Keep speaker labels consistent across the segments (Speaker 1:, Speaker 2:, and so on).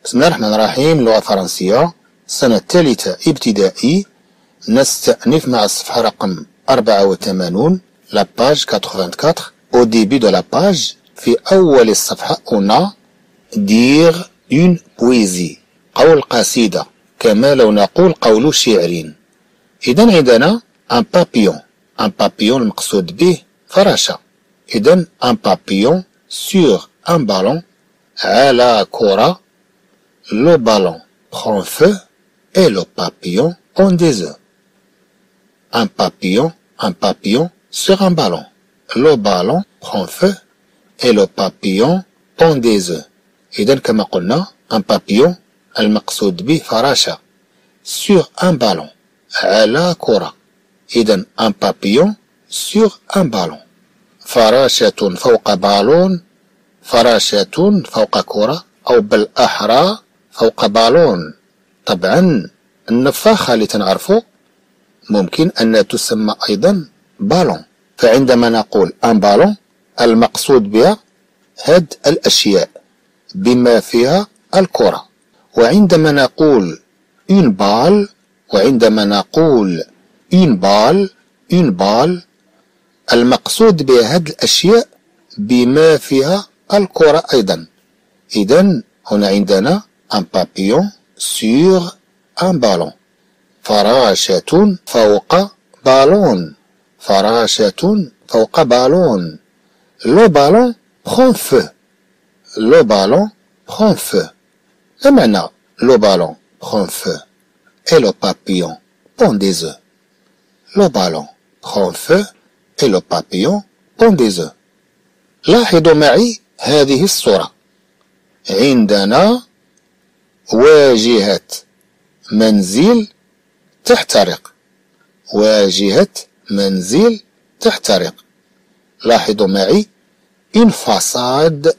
Speaker 1: بسم الله الرحمن الرحيم. اللغة الفرنسية السنة الثالثة ابتدائي. نستأنف مع الصفحة رقم 84 la page 84. Au début de la page في أول الصفحة on a dire une poésie قول قصيدة كما لو نقول قول شعر. إذن عندنا un papillon المقصود به فراشة. إذن un papillon sur un ballon على كرة. Le ballon prend feu et le papillon pond des œufs. Un papillon sur un ballon. Le ballon prend feu et le papillon pond des œufs. إذن كما قلنا un papillon المقصود به فراشة sur un ballon على كرة. إذن un papillon sur un ballon. فراشة فوق بالون، فراشة فوق كرة، أو بالأحرى فوق بالون. طبعا النفاخة اللي تنعرفو ممكن أن تسمى أيضا بالون. فعندما نقول ان بالون المقصود بها هاد الأشياء بما فيها الكرة. وعندما نقول une balle المقصود بها هاد الأشياء بما فيها الكرة أيضا. إذن هنا عندنا un papillon sur un ballon. فراشة فوق بالون. Le ballon prend feu. ما معنى le ballon prend feu et le papillon pond des œufs. Le ballon prend feu et le papillon pond des œufs. لاحظوا معي هذه الصورة. عندنا واجهة منزل تحترق. لاحظوا معي une façade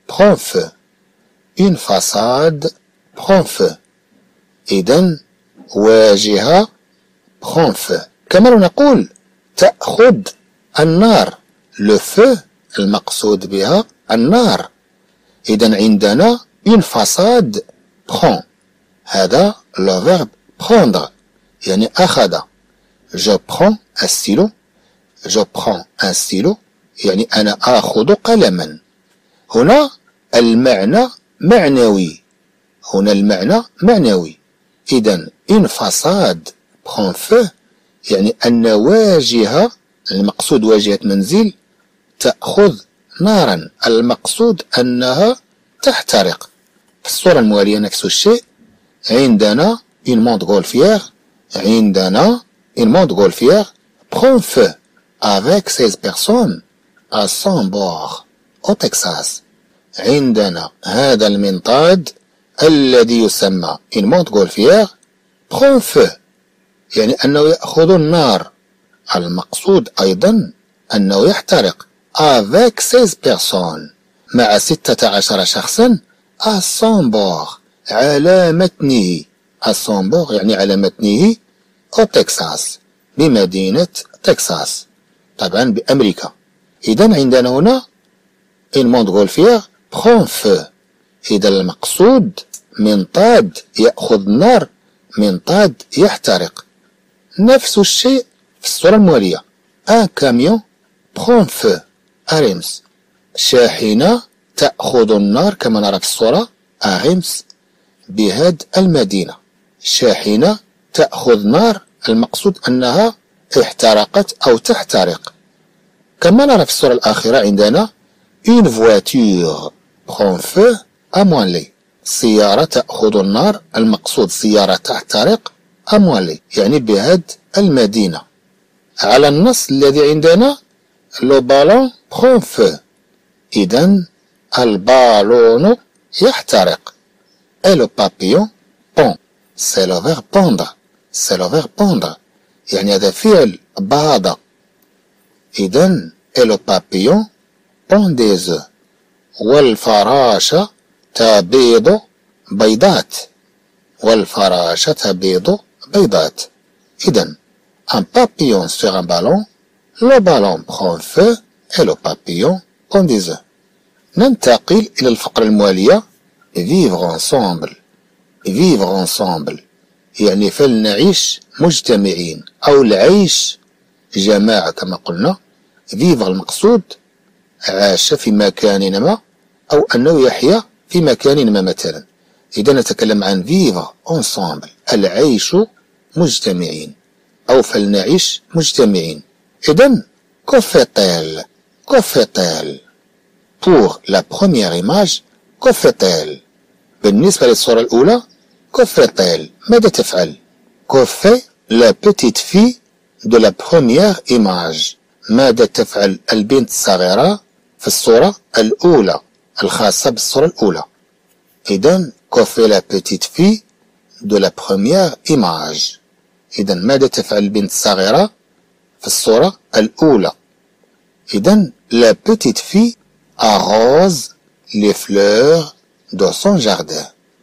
Speaker 1: prend feu. إذن واجهة prend feu. كما لو نقول تأخذ النار. le feu المقصود بها النار. إذن عندنا une façade prend. هذا le verbe prendre يعني أخذ. je prends un stylo يعني أنا آخذ قلما. هنا المعنى معنوي. إذن une façade prend feu يعني أن واجهة المقصود واجهة منزل تأخذ نارا. المقصود أنها تحترق. في الصورة الموالية نفس الشيء. عندنا une montgolfière prend feu avec 16 personnes à son bord au Texas. عندنا هذا المنطاد الذي يسمى une montgolfière prend feu يعني أنه يأخذ النار. المقصود أيضا أنه يحترق avec 16 personnes مع 16 شخصا à son bord على متنه. à son bord يعني على متنه au تكساس بمدينة تكساس طبعا بأمريكا. إذن عندنا هنا une montgolfière prend feu. إذا المقصود منطاد يأخذ نار، منطاد يحترق. نفس الشيء في الصورة الموالية un camion prend feu à Reims. شاحنة تأخذ النار كما نرى في الصورة à Reims بهاد المدينة. شاحنة تأخذ نار المقصود أنها احترقت أو تحترق. كما نرى في الصورة الأخيرة عندنا une voiture prend feu à Manly. سيارة تأخذ النار المقصود سيارة تحترق à Manly يعني بهاد المدينة. على النص الذي عندنا le ballon prend feu. إذن البالون يحترق et le papillon pond. c'est le verbe pondre يعني هذا فعل باض. إذن et le papillon pond des œufs. والفراشة تبيض بيضات. إذن un papillon sur un ballon. le ballon prend feu et le papillon pond des œufs. ننتقل إلى الفقرة الموالية vivre ensemble vivre ensemble يعني فلنعيش مجتمعين أو العيش جماعة كما قلنا. vivre المقصود عاش في مكان ما أو أنه يحيا في مكان ما مثلا. إذا نتكلم عن vivre ensemble العيش مجتمعين أو فلنعيش مجتمعين. إذن que fait-elle que fait-elle pour la première image que fait-elle بالنسبة للصورة الأولى que fait-elle ماذا تفعل que fait la petite fille de la première image ماذا تفعل البنت الصغيرة في الصورة الأولى الخاصة بالصورة الأولى. إذن que fait la petite fille de la première image إذن ماذا تفعل البنت الصغيرة في الصورة الأولى. إذن la petite fille arrose les fleurs de son jardin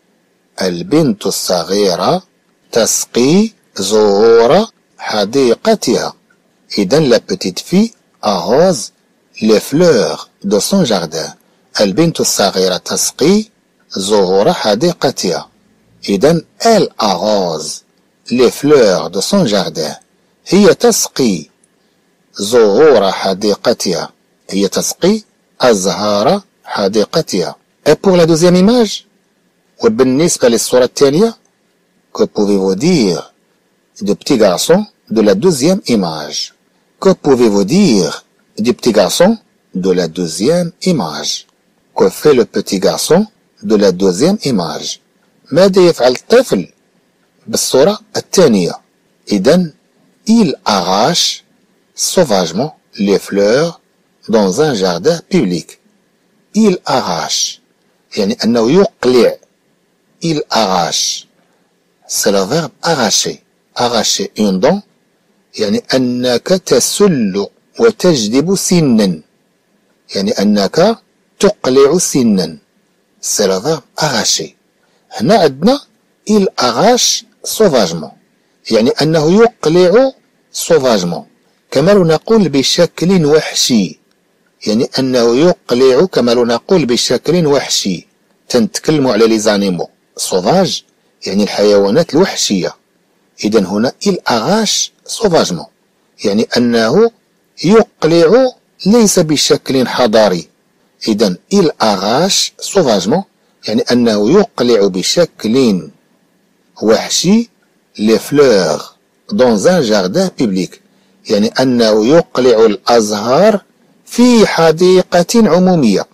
Speaker 1: البنت الصغيرة تسقي زهور حديقتها. إذن la petite fille arrose les fleurs de son jardin البنت الصغيرة تسقي زهور حديقتها. إذن elle arrose les fleurs de son jardin هي تسقي زهور حديقتها هي تسقي أزهار حديقتها. Et pour la deuxième image وبالنسبة للصورة الثانية que pouvez-vous dire du petit garçon de la deuxième image que pouvez-vous dire du petit garçon de la deuxième image que fait le petit garçon de la deuxième image ماذا يفعل الطفل بالصورة الثانية. إذن il arrache sauvagement les fleurs dans un jardin public. il arrache يعني أنه يقلع. il arrache c'est le verbe arracher arracher une dent يعني أنك تسل وتجذب سنا يعني أنك تقلع سنا c'est le verbe arracher. هنا عندنا il arrache sauvagement يعني أنه يقلع sauvagement كما لو نقول بشكل وحشي يعني أنه يقلع كما لو نقول بشكل وحشي. تنتكلم على لي زانيمو sauvage يعني الحيوانات الوحشية. إذن هنا il arrache sauvagement يعني أنه يقلع ليس بشكل حضاري. إذن il arrache sauvagement يعني أنه يقلع بشكل وحشي les fleurs dans un jardin public يعني أنه يقلع الأزهار في حديقة عمومية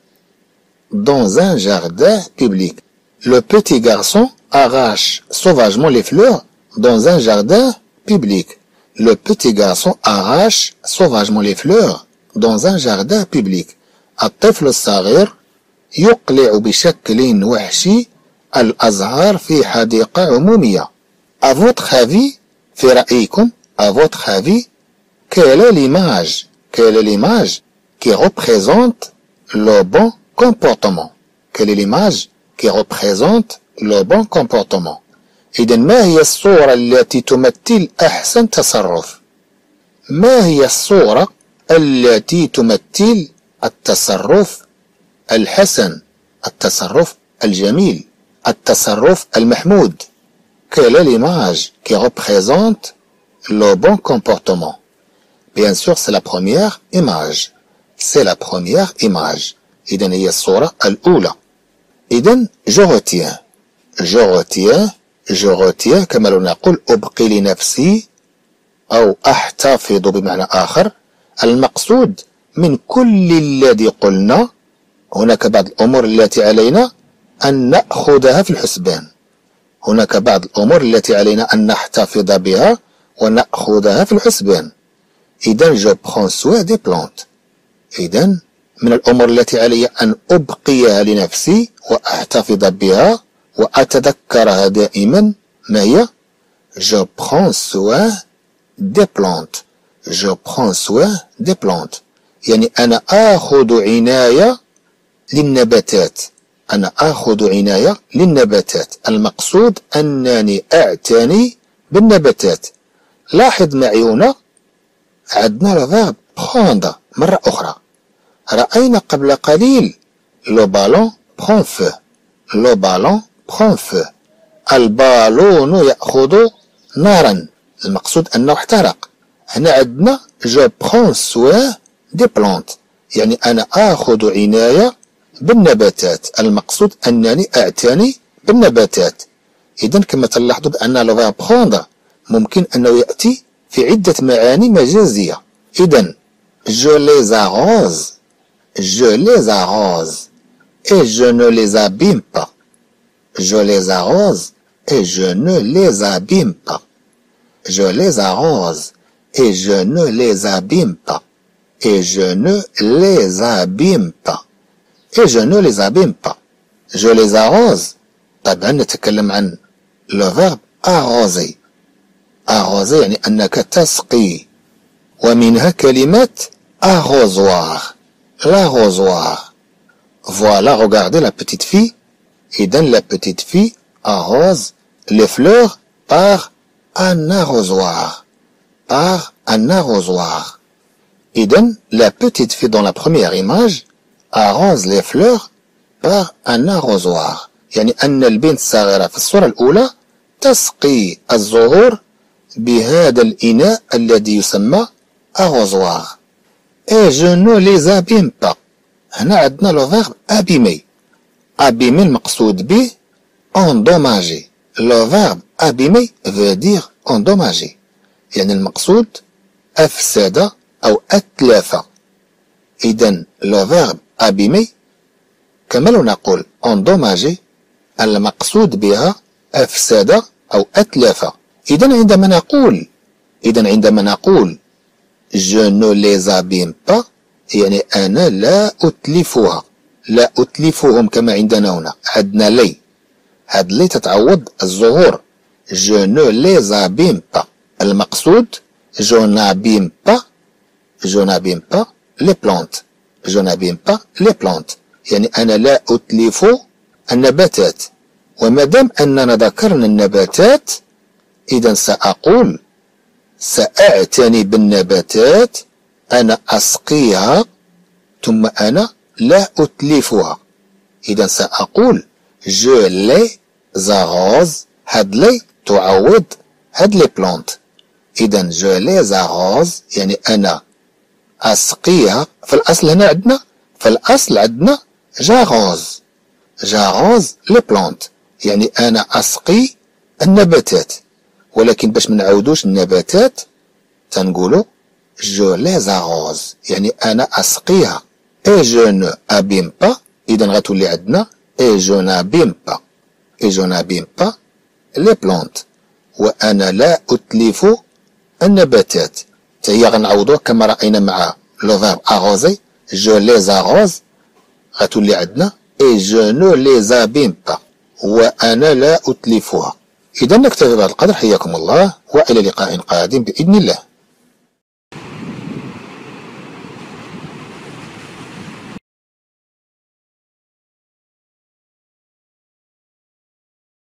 Speaker 1: dans un jardin public. Le petit garçon arrache sauvagement les fleurs dans un jardin public. Le petit garçon arrache sauvagement les fleurs dans un jardin public. الطفل الصغير يقلع بشكل وحشي الأزهار في حديقة عمومية. À votre avis في رأيكم à votre avis quelle est l'image qui représente le bon comportement quelle est l'image qui représente le bon comportement. إذن ما هي الصورة التي تمثل أحسن تصرف ما هي الصورة التي تمثل التصرف الحسن التصرف الجميل التصرف المحمود. quelle est l'image qui représente le bon comportement. Bien sûr c'est la première image c'est la première image. إذن هي الصورة الأولى. إذن je retiens كما لو نقول أبقي لنفسي أو أحتفظ بمعنى آخر. المقصود من كل الذي قلنا هناك بعض الأمور التي علينا أن نأخذها في الحسبان هناك بعض الأمور التي علينا أن نحتفظ بها ونأخذها في الحسبان. إذن je prends soin des plantes. إذن من الأمور التي علي أن أبقيها لنفسي وأحتفظ بها وأتذكرها دائما ما هي je prends soin des plantes je prends soin des plantes يعني أنا آخذ عناية للنباتات أنا آخذ عناية للنباتات. المقصود أنني أعتني بالنباتات. لاحظ معي هنا عندنا الفيرب prendre مرة أخرى. رأينا قبل قليل لو بالون prend feu لو بالون prend feu. البالون يأخذ نارا، المقصود أنه احترق. هنا عندنا je prends soin des plantes، يعني أنا آخذ عناية بالنباتات، المقصود أنني أعتني بالنباتات. إذن كما تلاحظوا بأن لو verbe prendre ممكن أنه يأتي في عدة معاني مجازية. إذن je les arrose et je ne les abîme pas. Je les arrose et je ne les abîme pas. Je les arrose et je ne les abîme pas. Et je ne les abîme pas. Et je ne les abîme pas. Je les arrose. طبعا نتكلم عن le verbe arroser. arroser يعني أنك تسقي. ومنها كلمة arrosoir. l'arrosoir. Voilà, regardez la petite fille. Et dans la petite fille arrose les fleurs par un arrosoir. Par un arrosoir. Et donc, la petite fille dans la première image arrose les fleurs par un arrosoir. يعني أن البنت الصغيرة في الصورة الأولى تسقي الزهور بهذا الإناء الذي يسمى arrosoir. Et je ne les abîme pas. هنا عندنا لو فيرب abîmer. abîmer المقصود به endommager. Le verbe abîmer veut dire endommager. يعني المقصود أفسد أو أتلف. إذن le verbe abîmer كما لو نقول endommager المقصود بها أفسد أو أتلف. إذن عندما نقول je ne les abîme pas يعني أنا لا أتلفها، لا أتلفهم كما عندنا هنا. عندنا لي، هاد لي تتعوض الزهور. je ne les abîme pas المقصود je n'abîme pas les plantes. je n'abîme pas les plantes يعني أنا لا أتلف النباتات. ومادام أننا ذكرنا النباتات إذا سأقول سأعتني بالنباتات، أنا أسقيها ثم أنا لا أتلفها. إذا سأقول je les arrose. هاد لي تعوض هاد لي بلانت. إذا je les arrose يعني أنا أسقيها. في الأصل هنا عندنا j'arrose les plantes يعني أنا أسقي النباتات. ولكن باش منعودوش النباتات تنقولوا je les arrose يعني أنا أسقيها. et je ne abîme pas إذا غتولي عندنا et je n'abîme pas les plantes وأنا لا أتلف النباتات. هي غنعوضوها كما رأينا مع le verbe arroser je les arrose غتولي عندنا et je ne les abîme pas وأنا لا أتلفها. إذا نكتفي بهذا القدر. حياكم الله وإلى لقاء قادم بإذن الله.